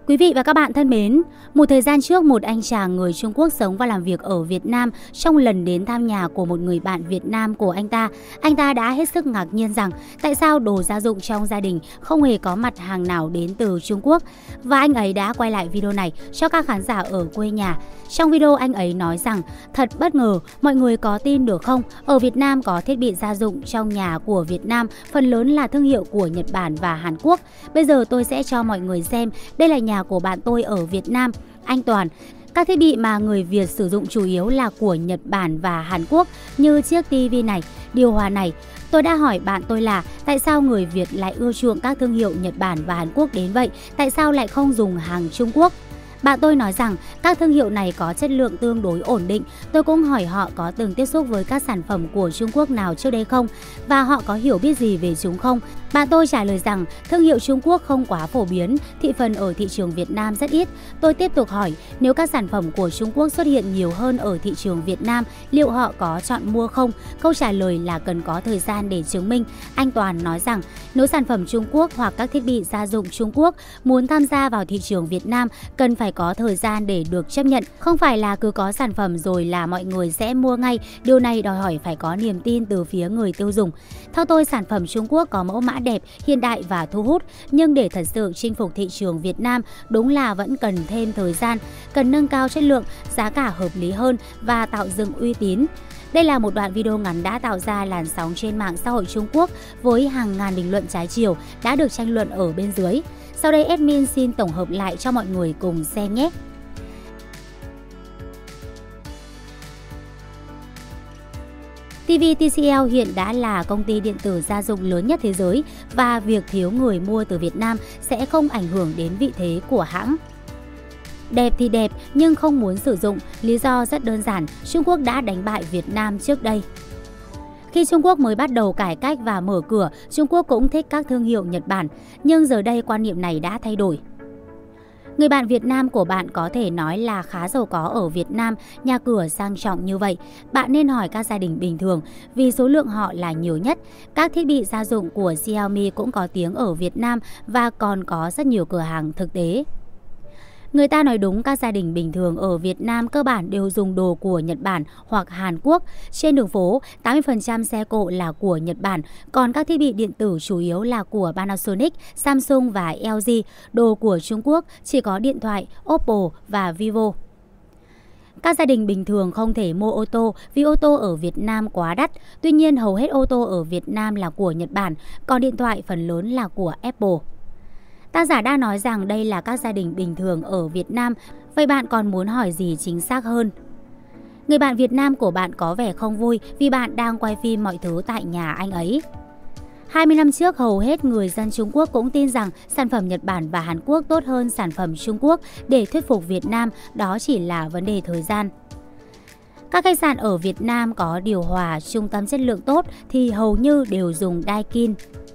Quý vị và các bạn thân mến, một thời gian trước một anh chàng người Trung Quốc sống và làm việc ở Việt Nam trong lần đến thăm nhà của một người bạn Việt Nam của anh ta đã hết sức ngạc nhiên rằng tại sao đồ gia dụng trong gia đình không hề có mặt hàng nào đến từ Trung Quốc. Và anh ấy đã quay lại video này cho các khán giả ở quê nhà. Trong video anh ấy nói rằng thật bất ngờ, mọi người có tin được không? Ở Việt Nam có thiết bị gia dụng trong nhà của Việt Nam, phần lớn là thương hiệu của Nhật Bản và Hàn Quốc. Bây giờ tôi sẽ cho mọi người xem, đây là nhà của bạn tôi ở Việt Nam, anh Toàn. Các thiết bị mà người Việt sử dụng chủ yếu là của Nhật Bản và Hàn Quốc, như chiếc tivi này, điều hòa này. Tôi đã hỏi bạn tôi là tại sao người Việt lại ưa chuộng các thương hiệu Nhật Bản và Hàn Quốc đến vậy, tại sao lại không dùng hàng Trung Quốc? Bạn tôi nói rằng các thương hiệu này có chất lượng tương đối ổn định. Tôi cũng hỏi họ có từng tiếp xúc với các sản phẩm của Trung Quốc nào trước đây không và họ có hiểu biết gì về chúng không. Bạn tôi trả lời rằng thương hiệu Trung Quốc không quá phổ biến, thị phần ở thị trường Việt Nam rất ít. Tôi tiếp tục hỏi nếu các sản phẩm của Trung Quốc xuất hiện nhiều hơn ở thị trường Việt Nam, liệu họ có chọn mua không? Câu trả lời là cần có thời gian để chứng minh. Anh Toàn nói rằng nếu sản phẩm Trung Quốc hoặc các thiết bị gia dụng Trung Quốc muốn tham gia vào thị trường Việt Nam, cần phải có thời gian để được chấp nhận. Không phải là cứ có sản phẩm rồi là mọi người sẽ mua ngay. Điều này đòi hỏi phải có niềm tin từ phía người tiêu dùng. Theo tôi, sản phẩm Trung Quốc có mẫu mã đẹp, hiện đại và thu hút. Nhưng để thật sự chinh phục thị trường Việt Nam, đúng là vẫn cần thêm thời gian, cần nâng cao chất lượng, giá cả hợp lý hơn và tạo dựng uy tín. Đây là một đoạn video ngắn đã tạo ra làn sóng trên mạng xã hội Trung Quốc với hàng ngàn bình luận trái chiều đã được tranh luận ở bên dưới. Sau đây admin xin tổng hợp lại cho mọi người cùng xem nhé. TV TCL hiện đã là công ty điện tử gia dụng lớn nhất thế giới và việc thiếu người mua từ Việt Nam sẽ không ảnh hưởng đến vị thế của hãng. Đẹp thì đẹp nhưng không muốn sử dụng, lý do rất đơn giản, Trung Quốc đã đánh bại Việt Nam trước đây. Khi Trung Quốc mới bắt đầu cải cách và mở cửa, Trung Quốc cũng thích các thương hiệu Nhật Bản, nhưng giờ đây quan niệm này đã thay đổi. Người bạn Việt Nam của bạn có thể nói là khá giàu có ở Việt Nam, nhà cửa sang trọng như vậy. Bạn nên hỏi các gia đình bình thường vì số lượng họ là nhiều nhất. Các thiết bị gia dụng của Xiaomi cũng có tiếng ở Việt Nam và còn có rất nhiều cửa hàng thực tế. Người ta nói đúng, các gia đình bình thường ở Việt Nam cơ bản đều dùng đồ của Nhật Bản hoặc Hàn Quốc. Trên đường phố, 80% xe cộ là của Nhật Bản, còn các thiết bị điện tử chủ yếu là của Panasonic, Samsung và LG. Đồ của Trung Quốc chỉ có điện thoại, Oppo và Vivo. Các gia đình bình thường không thể mua ô tô vì ô tô ở Việt Nam quá đắt. Tuy nhiên, hầu hết ô tô ở Việt Nam là của Nhật Bản, còn điện thoại phần lớn là của Apple. Tác giả đã nói rằng đây là các gia đình bình thường ở Việt Nam, vậy bạn còn muốn hỏi gì chính xác hơn? Người bạn Việt Nam của bạn có vẻ không vui vì bạn đang quay phim mọi thứ tại nhà anh ấy. 20 năm trước, hầu hết người dân Trung Quốc cũng tin rằng sản phẩm Nhật Bản và Hàn Quốc tốt hơn sản phẩm Trung Quốc. Để thuyết phục Việt Nam, đó chỉ là vấn đề thời gian. Các khách sạn ở Việt Nam có điều hòa, trung tâm chất lượng tốt thì hầu như đều dùng Daikin.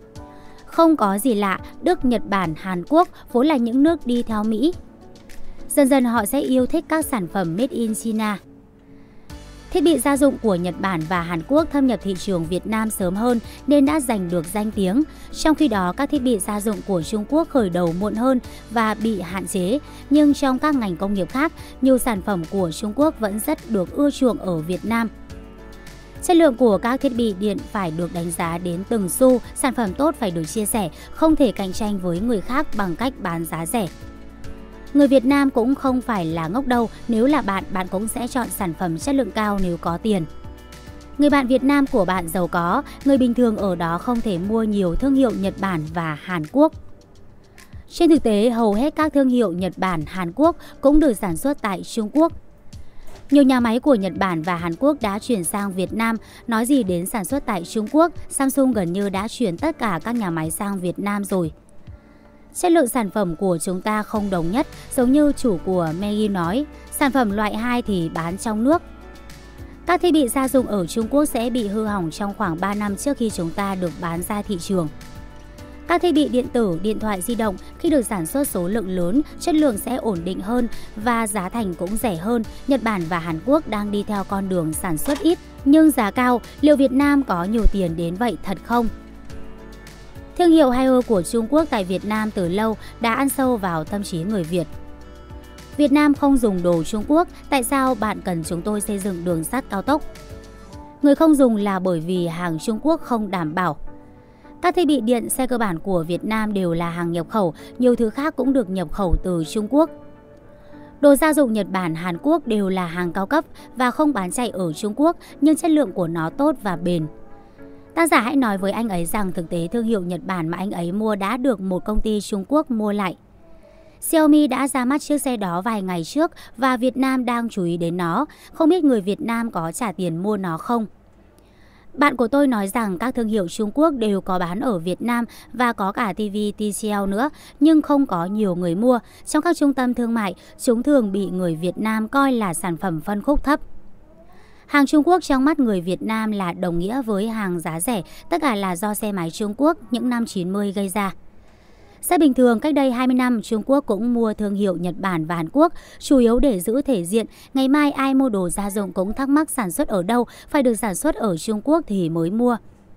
Không có gì lạ, Đức, Nhật Bản, Hàn Quốc vốn là những nước đi theo Mỹ. Dần dần họ sẽ yêu thích các sản phẩm made in China. Thiết bị gia dụng của Nhật Bản và Hàn Quốc thâm nhập thị trường Việt Nam sớm hơn nên đã giành được danh tiếng. Trong khi đó, các thiết bị gia dụng của Trung Quốc khởi đầu muộn hơn và bị hạn chế. Nhưng trong các ngành công nghiệp khác, nhiều sản phẩm của Trung Quốc vẫn rất được ưa chuộng ở Việt Nam. Chất lượng của các thiết bị điện phải được đánh giá đến từng xu, sản phẩm tốt phải được chia sẻ, không thể cạnh tranh với người khác bằng cách bán giá rẻ. Người Việt Nam cũng không phải là ngốc đâu, nếu là bạn cũng sẽ chọn sản phẩm chất lượng cao nếu có tiền. Người bạn Việt Nam của bạn giàu có, người bình thường ở đó không thể mua nhiều thương hiệu Nhật Bản và Hàn Quốc. Trên thực tế, hầu hết các thương hiệu Nhật Bản, Hàn Quốc cũng được sản xuất tại Trung Quốc. Nhiều nhà máy của Nhật Bản và Hàn Quốc đã chuyển sang Việt Nam. Nói gì đến sản xuất tại Trung Quốc, Samsung gần như đã chuyển tất cả các nhà máy sang Việt Nam rồi. Chất lượng sản phẩm của chúng ta không đồng nhất, giống như chủ của Maggi nói, sản phẩm loại 2 thì bán trong nước. Các thiết bị gia dụng ở Trung Quốc sẽ bị hư hỏng trong khoảng 3 năm trước khi chúng ta được bán ra thị trường. Các thiết bị điện tử, điện thoại di động khi được sản xuất số lượng lớn, chất lượng sẽ ổn định hơn và giá thành cũng rẻ hơn. Nhật Bản và Hàn Quốc đang đi theo con đường sản xuất ít nhưng giá cao. Liệu Việt Nam có nhiều tiền đến vậy thật không? Thương hiệu Haier của Trung Quốc tại Việt Nam từ lâu đã ăn sâu vào tâm trí người Việt. Việt Nam không dùng đồ Trung Quốc, tại sao bạn cần chúng tôi xây dựng đường sắt cao tốc? Người không dùng là bởi vì hàng Trung Quốc không đảm bảo. Các thiết bị điện, xe cơ bản của Việt Nam đều là hàng nhập khẩu, nhiều thứ khác cũng được nhập khẩu từ Trung Quốc. Đồ gia dụng Nhật Bản, Hàn Quốc đều là hàng cao cấp và không bán chạy ở Trung Quốc, nhưng chất lượng của nó tốt và bền. Tác giả hãy nói với anh ấy rằng thực tế thương hiệu Nhật Bản mà anh ấy mua đã được một công ty Trung Quốc mua lại. Xiaomi đã ra mắt chiếc xe đó vài ngày trước và Việt Nam đang chú ý đến nó, không biết người Việt Nam có trả tiền mua nó không? Bạn của tôi nói rằng các thương hiệu Trung Quốc đều có bán ở Việt Nam và có cả TV TCL nữa, nhưng không có nhiều người mua. Trong các trung tâm thương mại, chúng thường bị người Việt Nam coi là sản phẩm phân khúc thấp. Hàng Trung Quốc trong mắt người Việt Nam là đồng nghĩa với hàng giá rẻ, tất cả là do xe máy Trung Quốc những năm 90 gây ra. Xe bình thường cách đây 20 năm, Trung Quốc cũng mua thương hiệu Nhật Bản và Hàn Quốc, chủ yếu để giữ thể diện. Ngày mai ai mua đồ gia dụng cũng thắc mắc sản xuất ở đâu, phải được sản xuất ở Trung Quốc thì mới mua.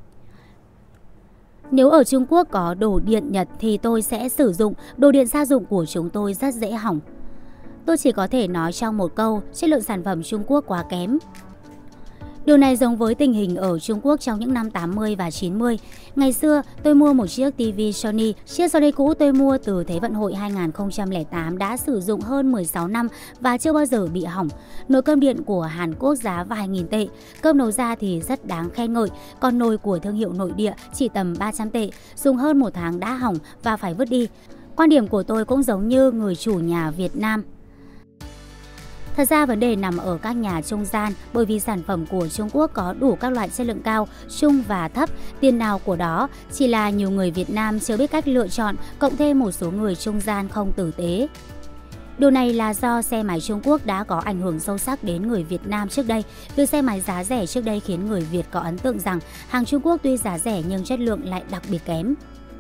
Nếu ở Trung Quốc có đồ điện Nhật thì tôi sẽ sử dụng, đồ điện gia dụng của chúng tôi rất dễ hỏng. Tôi chỉ có thể nói trong một câu, chất lượng sản phẩm Trung Quốc quá kém. Điều này giống với tình hình ở Trung Quốc trong những năm 80 và 90. Ngày xưa, tôi mua một chiếc TV Sony. Chiếc Sony cũ tôi mua từ Thế vận hội 2008 đã sử dụng hơn 16 năm và chưa bao giờ bị hỏng. Nồi cơm điện của Hàn Quốc giá vài nghìn tệ. Cơm nấu ra thì rất đáng khen ngợi. Còn nồi của thương hiệu nội địa chỉ tầm 300 tệ. Dùng hơn một tháng đã hỏng và phải vứt đi. Quan điểm của tôi cũng giống như người chủ nhà Việt Nam. Thật ra vấn đề nằm ở các nhà trung gian, bởi vì sản phẩm của Trung Quốc có đủ các loại chất lượng cao, trung và thấp, tiền nào của đó, chỉ là nhiều người Việt Nam chưa biết cách lựa chọn, cộng thêm một số người trung gian không tử tế. Điều này là do xe máy Trung Quốc đã có ảnh hưởng sâu sắc đến người Việt Nam trước đây. Việc xe máy giá rẻ trước đây khiến người Việt có ấn tượng rằng hàng Trung Quốc tuy giá rẻ nhưng chất lượng lại đặc biệt kém.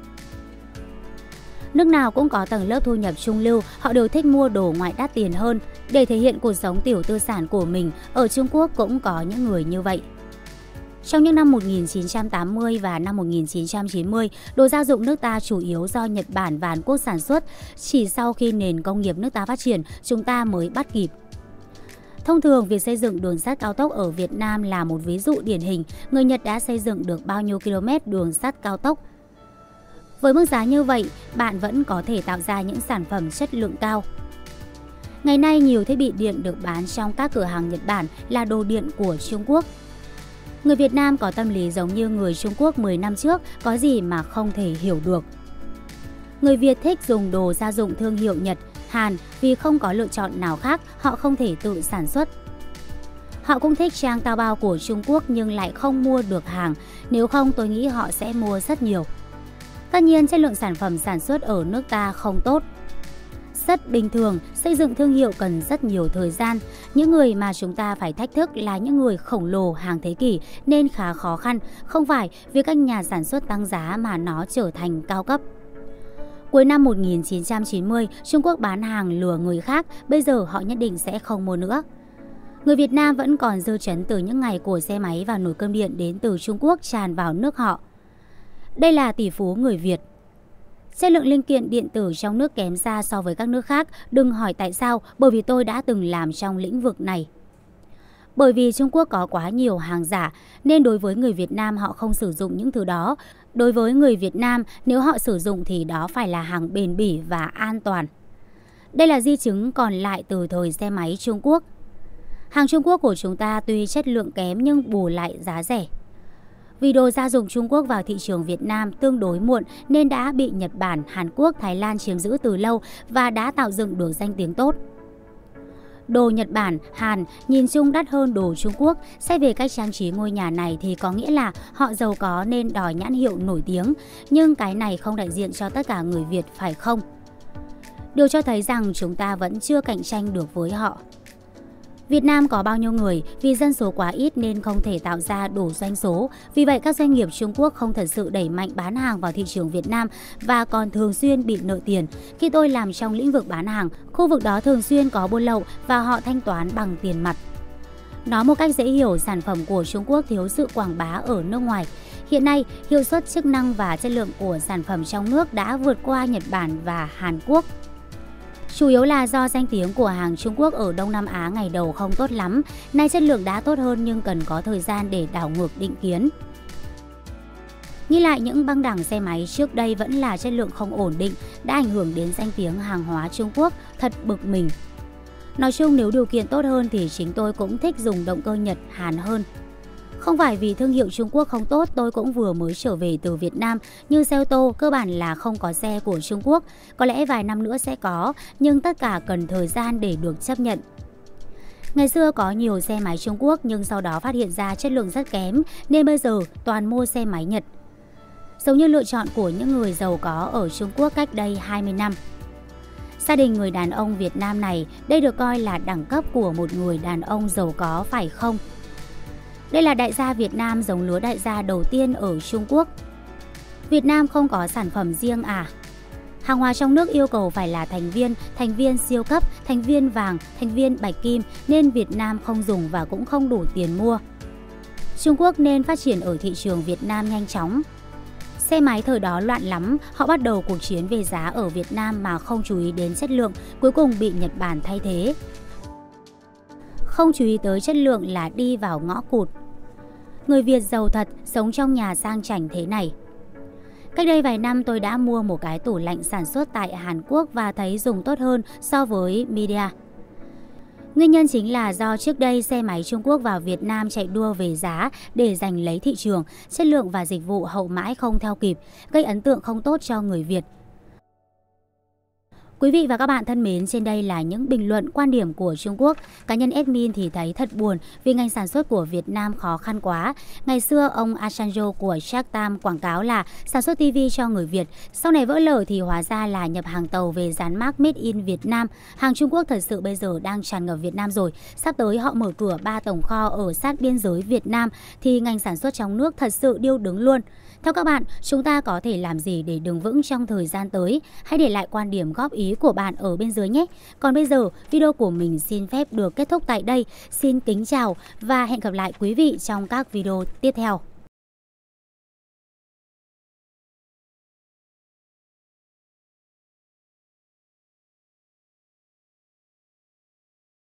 Nước nào cũng có tầng lớp thu nhập trung lưu, họ đều thích mua đồ ngoại đắt tiền hơn. Để thể hiện cuộc sống tiểu tư sản của mình, ở Trung Quốc cũng có những người như vậy. Trong những năm 1980 và năm 1990, đồ gia dụng nước ta chủ yếu do Nhật Bản và Hàn Quốc sản xuất. Chỉ sau khi nền công nghiệp nước ta phát triển, chúng ta mới bắt kịp. Thông thường, việc xây dựng đường sắt cao tốc ở Việt Nam là một ví dụ điển hình. Người Nhật đã xây dựng được bao nhiêu km đường sắt cao tốc? Với mức giá như vậy, bạn vẫn có thể tạo ra những sản phẩm chất lượng cao. Ngày nay, nhiều thiết bị điện được bán trong các cửa hàng Nhật Bản là đồ điện của Trung Quốc. Người Việt Nam có tâm lý giống như người Trung Quốc 10 năm trước, có gì mà không thể hiểu được. Người Việt thích dùng đồ gia dụng thương hiệu Nhật, Hàn vì không có lựa chọn nào khác, họ không thể tự sản xuất. Họ cũng thích trang Taobao của Trung Quốc nhưng lại không mua được hàng, nếu không tôi nghĩ họ sẽ mua rất nhiều. Tất nhiên, chất lượng sản phẩm sản xuất ở nước ta không tốt. Rất bình thường, xây dựng thương hiệu cần rất nhiều thời gian. Những người mà chúng ta phải thách thức là những người khổng lồ hàng thế kỷ nên khá khó khăn, không phải vì các nhà sản xuất tăng giá mà nó trở thành cao cấp. Cuối năm 1990, Trung Quốc bán hàng lừa người khác, bây giờ họ nhất định sẽ không mua nữa. Người Việt Nam vẫn còn dư chấn từ những ngày của xe máy và nồi cơm điện đến từ Trung Quốc tràn vào nước họ. Đây là tỷ phú người Việt. Chất lượng linh kiện điện tử trong nước kém xa so với các nước khác, đừng hỏi tại sao, bởi vì tôi đã từng làm trong lĩnh vực này. Bởi vì Trung Quốc có quá nhiều hàng giả, nên đối với người Việt Nam họ không sử dụng những thứ đó. Đối với người Việt Nam, nếu họ sử dụng thì đó phải là hàng bền bỉ và an toàn. Đây là di chứng còn lại từ thời xe máy Trung Quốc. Hàng Trung Quốc của chúng ta tuy chất lượng kém nhưng bù lại giá rẻ. Vì đồ gia dụng Trung Quốc vào thị trường Việt Nam tương đối muộn nên đã bị Nhật Bản, Hàn Quốc, Thái Lan chiếm giữ từ lâu và đã tạo dựng được danh tiếng tốt. Đồ Nhật Bản, Hàn nhìn chung đắt hơn đồ Trung Quốc. Xét về cách trang trí ngôi nhà này thì có nghĩa là họ giàu có nên đòi nhãn hiệu nổi tiếng. Nhưng cái này không đại diện cho tất cả người Việt phải không? Điều cho thấy rằng chúng ta vẫn chưa cạnh tranh được với họ. Việt Nam có bao nhiêu người, vì dân số quá ít nên không thể tạo ra đủ doanh số. Vì vậy các doanh nghiệp Trung Quốc không thật sự đẩy mạnh bán hàng vào thị trường Việt Nam và còn thường xuyên bị nợ tiền. Khi tôi làm trong lĩnh vực bán hàng, khu vực đó thường xuyên có buôn lậu và họ thanh toán bằng tiền mặt. Nói một cách dễ hiểu, sản phẩm của Trung Quốc thiếu sự quảng bá ở nước ngoài. Hiện nay, hiệu suất, chức năng và chất lượng của sản phẩm trong nước đã vượt qua Nhật Bản và Hàn Quốc. Chủ yếu là do danh tiếng của hàng Trung Quốc ở Đông Nam Á ngày đầu không tốt lắm, nay chất lượng đã tốt hơn nhưng cần có thời gian để đảo ngược định kiến. Nghĩ lại những băng đẳng xe máy trước đây vẫn là chất lượng không ổn định, đã ảnh hưởng đến danh tiếng hàng hóa Trung Quốc, thật bực mình. Nói chung nếu điều kiện tốt hơn thì chính tôi cũng thích dùng động cơ Nhật, Hàn hơn. Không phải vì thương hiệu Trung Quốc không tốt, tôi cũng vừa mới trở về từ Việt Nam, nhưng xe ô tô cơ bản là không có xe của Trung Quốc, có lẽ vài năm nữa sẽ có, nhưng tất cả cần thời gian để được chấp nhận. Ngày xưa có nhiều xe máy Trung Quốc nhưng sau đó phát hiện ra chất lượng rất kém nên bây giờ toàn mua xe máy Nhật. Giống như lựa chọn của những người giàu có ở Trung Quốc cách đây 20 năm. Gia đình người đàn ông Việt Nam này, đây được coi là đẳng cấp của một người đàn ông giàu có phải không? Đây là đại gia Việt Nam giống lứa đại gia đầu tiên ở Trung Quốc. Việt Nam không có sản phẩm riêng à? Hàng hóa trong nước yêu cầu phải là thành viên siêu cấp, thành viên vàng, thành viên bạch kim nên Việt Nam không dùng và cũng không đủ tiền mua. Trung Quốc nên phát triển ở thị trường Việt Nam nhanh chóng. Xe máy thời đó loạn lắm, họ bắt đầu cuộc chiến về giá ở Việt Nam mà không chú ý đến chất lượng, cuối cùng bị Nhật Bản thay thế. Không chú ý tới chất lượng là đi vào ngõ cụt. Người Việt giàu thật, sống trong nhà sang chảnh thế này. Cách đây vài năm tôi đã mua một cái tủ lạnh sản xuất tại Hàn Quốc và thấy dùng tốt hơn so với Midea. Nguyên nhân chính là do trước đây xe máy Trung Quốc vào Việt Nam chạy đua về giá để giành lấy thị trường, chất lượng và dịch vụ hậu mãi không theo kịp, gây ấn tượng không tốt cho người Việt. Quý vị và các bạn thân mến, trên đây là những bình luận quan điểm của Trung Quốc. Cá nhân admin thì thấy thật buồn vì ngành sản xuất của Việt Nam khó khăn quá. Ngày xưa ông Asanjo của Shark Tank quảng cáo là sản xuất TV cho người Việt. Sau này vỡ lở thì hóa ra là nhập hàng tàu về dán mác Made in Việt Nam. Hàng Trung Quốc thật sự bây giờ đang tràn ngập Việt Nam rồi. Sắp tới họ mở cửa 3 tổng kho ở sát biên giới Việt Nam thì ngành sản xuất trong nước thật sự điêu đứng luôn. Theo các bạn, chúng ta có thể làm gì để đứng vững trong thời gian tới? Hãy để lại quan điểm góp ý của bạn ở bên dưới nhé. Còn bây giờ, video của mình xin phép được kết thúc tại đây. Xin kính chào và hẹn gặp lại quý vị trong các video tiếp theo.